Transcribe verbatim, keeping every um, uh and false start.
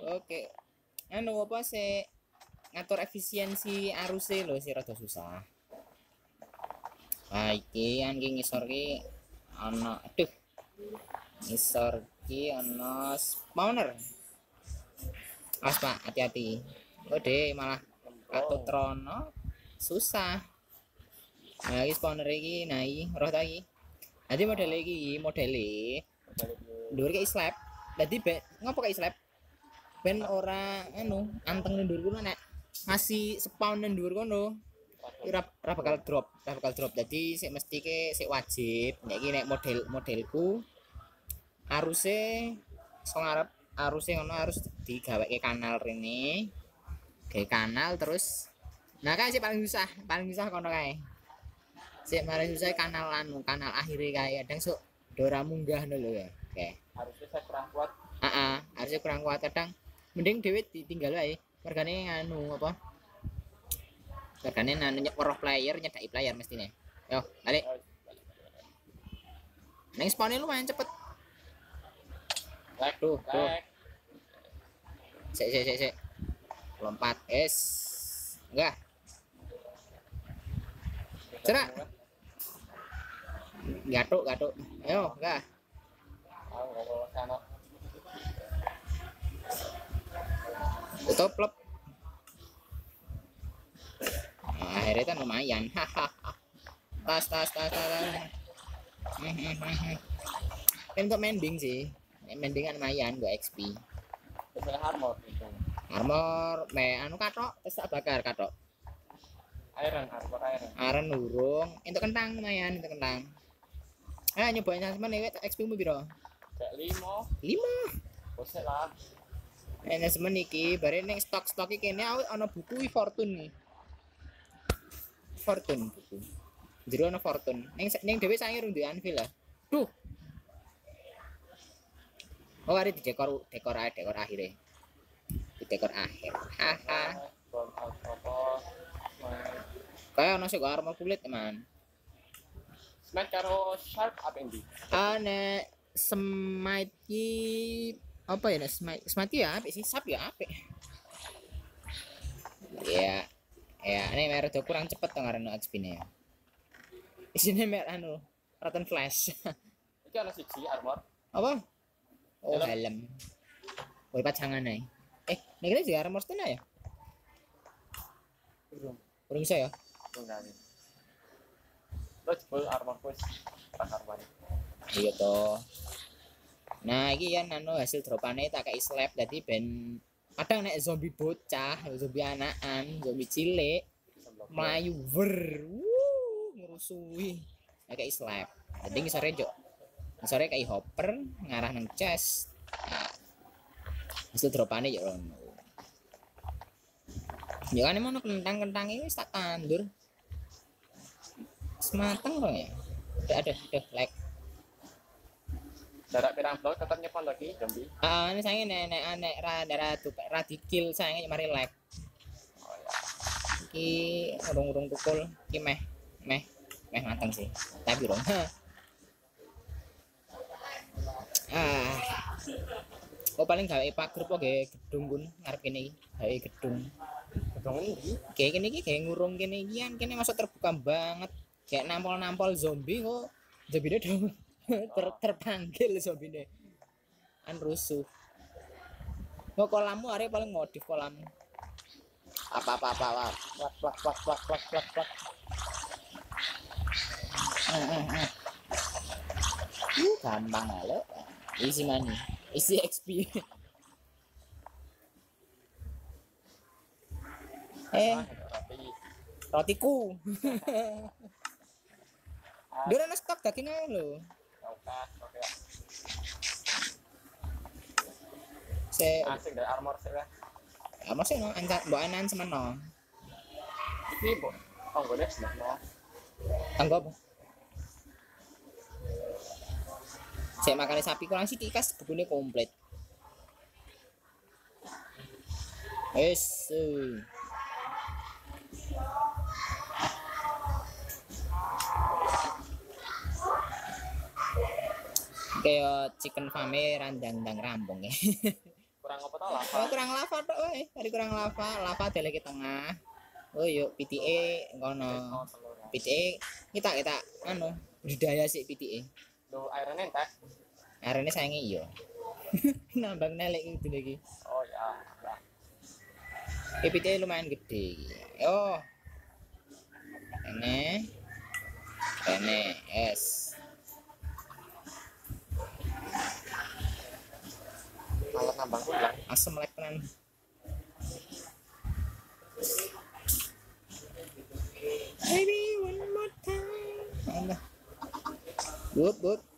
Oke. Anu apa sih ngatur efisiensi arusnya lho sih rada susah. Ah iki kan iki ngisor ki ana aduh. Ngisor ki ana spawner. Awas Pak, hati-hati. Ode malah atut trono susah. Nah, iki spawner iki nah iki roh ta iki. Dadi model iki model ndur ki slab. Dadi ben ngopo kayak slab? Ben ora anu anteng ndur kono nek ngasih spawn ndur kono. Ora ora bakal drop, ora bakal drop. Dadi sik mesti ke sik wajib. Nek iki nek model modelku aruse sing ngarep aruse ngono harus digaweke kanal rene. Gawe kanal terus nah kan sih paling susah, paling susah kono kae. Sik paling susah kanal anu, kanal akhire kae. Kadang sok dora munggah lho ya. Oke. Harusnya saya kurang kuat. Heeh, harusnya kurang kuat kadang. Mending dhewe ditinggal wae. Mergane anu apa? Mergane anu nyek player, nyedaki player mestine. Yo, balik. Neng spawn lumayan cepet. Like, Tuh, tuh. like. Sik sik sik sik. Lompat es. Enggak. Cerak. Gatuk, gatuk. Ayo, enggak. Aku ngobrol sana. Tutup plop. Nah, akhirnya kan lumayan. Hahaha. Tas tas tas tas. Kan untuk mending sih. Mending kan lumayan gua X P. Misalnya armor itu. Armor me anu katok terus tak bakar katok. Iron, armor iron. Aren urung. Itu kentang lumayan, itu kentang. Ah nyobain sampean nek X P mu piro? Kayak lima. lima. Bosek lah. Nek semen iki bare ning stok-stok iki kene ana buku Fortune nih. Fortune buku. Jero ana Fortune. Ning ning dhewe saiki rung duwe anvil lah. Duh. Oh, ada di dekor dekor dekor akhirnya. Di dekor akhir. Haha. Kayak ono sing armor kulit, teman. Smite karo sharp apa ini? Ane smite ki apa ya nek smite smite ya apik sih, sap ya apik. Ya. Ya, ini merah kurang cepet to ngareno X P-ne. Isine mer anu, Rotten Flash. Iki ana siji armor. Apa? Oh, helm. Woi pacangan ae. Eh, nek kira juga armor stena ya? Belum. Belum bisa ya? Belum kali. Terus full armor push. Armor. Iya toh. Nah, iki kan anu hasil dropane tak kei slab dadi ben kadang nek zombie bocah, zombie anakan, zombie cilik melayu wer. Wuh, ngerusuhi. Tak kei slab. Dadi ngisore jo. Ngisore kei hopper ngarah nang chest. Nah, hasil dropane yo ngono. Ya kan emang kentang-kentang ini tak tandur. Semateng loh ya. Udah ada, udah like. Jarak pirang blok tetap nyepon lagi zombie. Ah, ini saya nenek anek ra darah tuh ra dikil saya mari like. Oh ya. Ki urung-urung tukul ki meh meh meh mateng sih. Tapi urung. Ah. Oh paling gawe pager apa gawe gedung kun ngarep kene iki. Gawe gedung. Gedung ini. Kayak kene iki gawe ngurung kene iki kan kene masuk terbuka banget. Kayak nampol-nampol zombie kok. Zombie dong. ter terpanggil zombie an rusuh. Mau kolammu hari paling modif kolam apa apa apa apa wak wak wak wak wak wak wak gampang lo isi money isi X P. Eh rotiku dia ada stok dagingnya lo. Oke. Se asing dari armor sih ya. Apa sih no anca mbok anan semeno. Iki bu, tanggone semeno. Tanggo apa? Saya makan sapi kurang sih kas bukune komplit. Wes. Kayak chicken farm randang-dang rampung ya. kurang apa tau lava. Oh, kurang lava tok wae. Hari kurang lava, lava deleke tengah. Oh yuk P T E ngono. Oh, telur. P T E kita kita anu budidaya sih P T E. Lo airnya entek. Arene sayangi iya. Nambang nelek gitu lagi. Oh ya. E P T E lumayan gede. Oh. Ini. Ini es. Alat nambang ulang. Asam lek tenan. Baby one more time. Alah. Good, good.